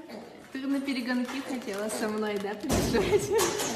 Ты на перегонки хотела со мной, да, побежать?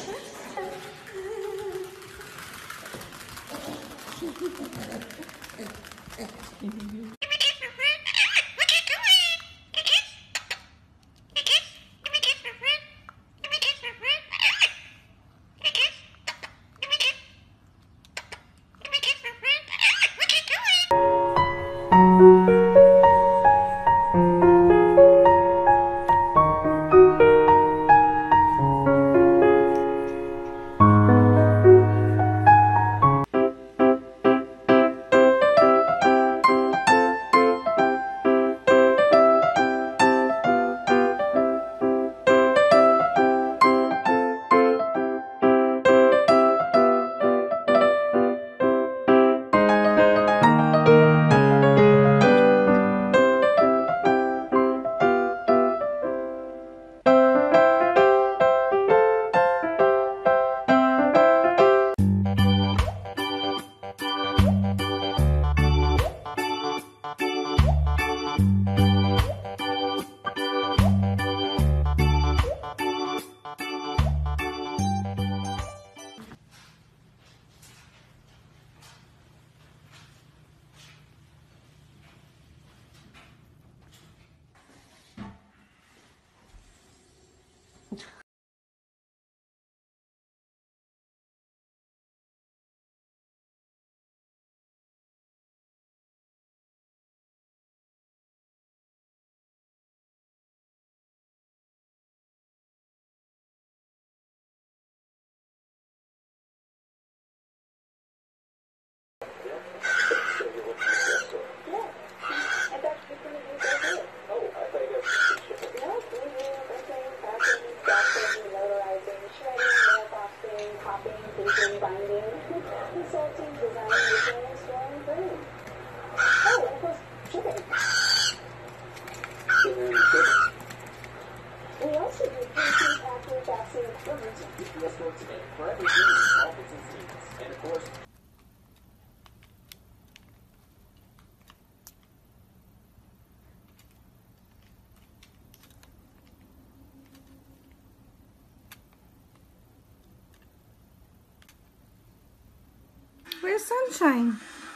Where's Sunshine?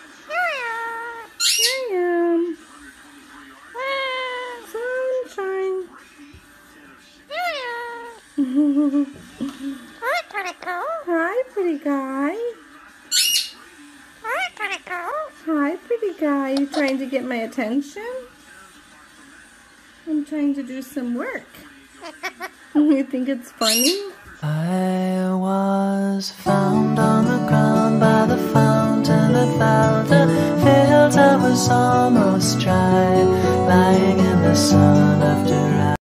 Here I am. Sunshine. Hi, pretty girl. Hi, pretty guy. Hi, pretty girl. Hi, pretty guy. You trying to get my attention? I'm trying to do some work. You think it's funny? I was found on the ground by the fountain that felt the fields. I was almost dry, lying in the sun after I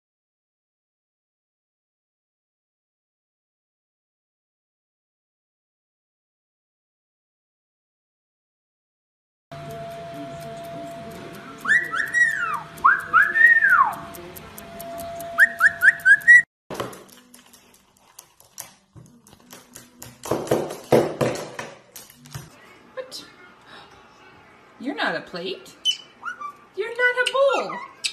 What? You're not a plate. You're not a bowl.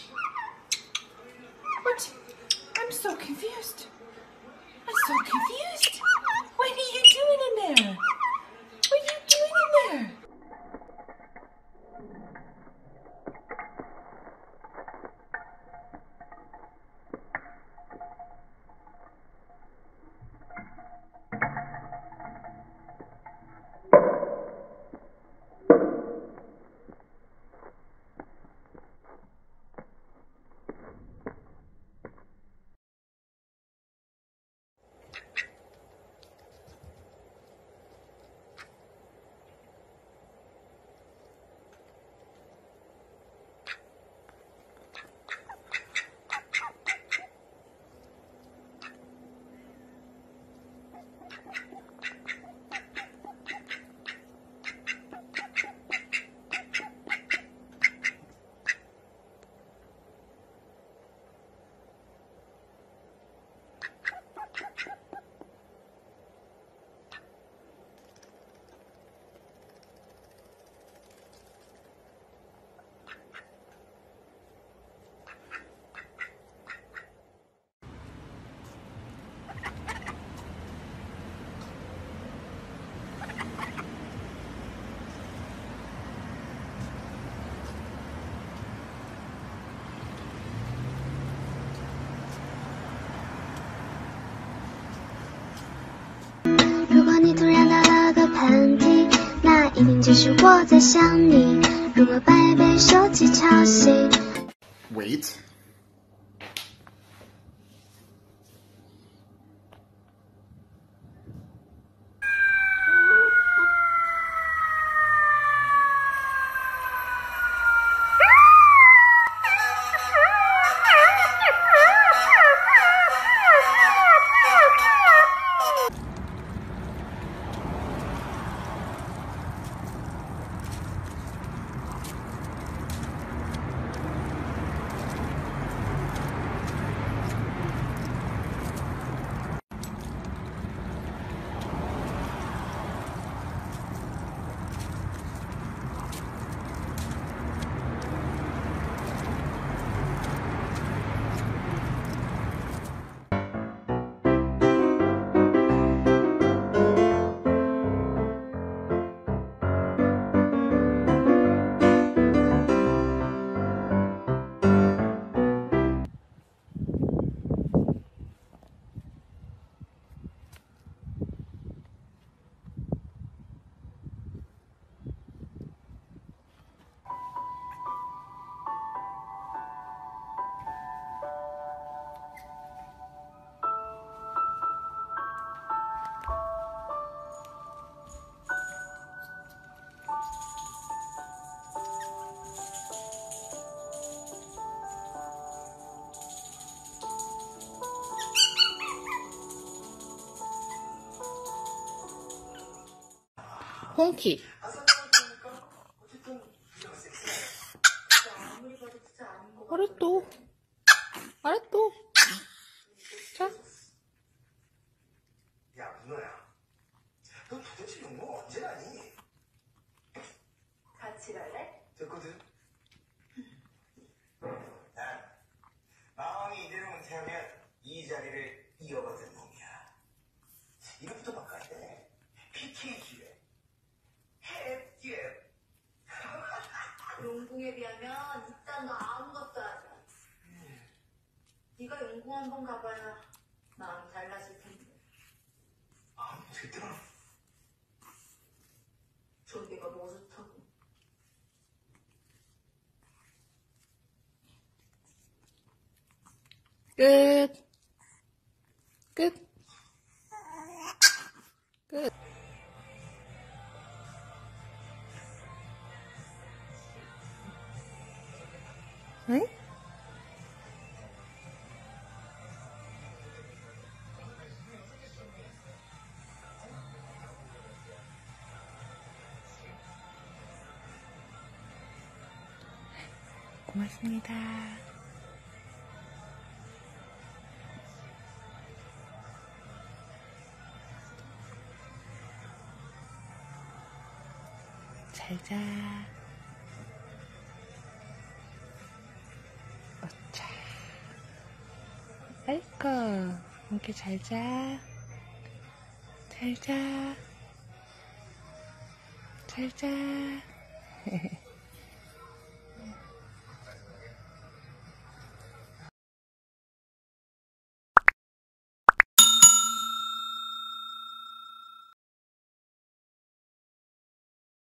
What? I'm so confused. I'm so confused. What are you doing in there? What are you doing in there? 一定只是我在想你，如何白被手机吵醒。 Wait. 홍키. 알았어. 알았어. 자. 야, 문어야. 너 도대체 용모 언제 가니? 같이 갈래? 됐거든. 난 마음이 이대로만 태우면 이 자리를 이어받을 놈이야. 이름부터 바꿔야 돼. PK기회. 햇기회. 용궁에 비하면 일단 너 아무것도 아니야. 네가 용궁 한번 가봐야 마음 달라질 텐데. 아, 됐더라. 저기가 뭐 좋다고. 끝. 끝. 끝. 응? 고맙습니다. 잘 자. 어차. 아이고, 이렇게 잘 자. 잘 자. 잘 자.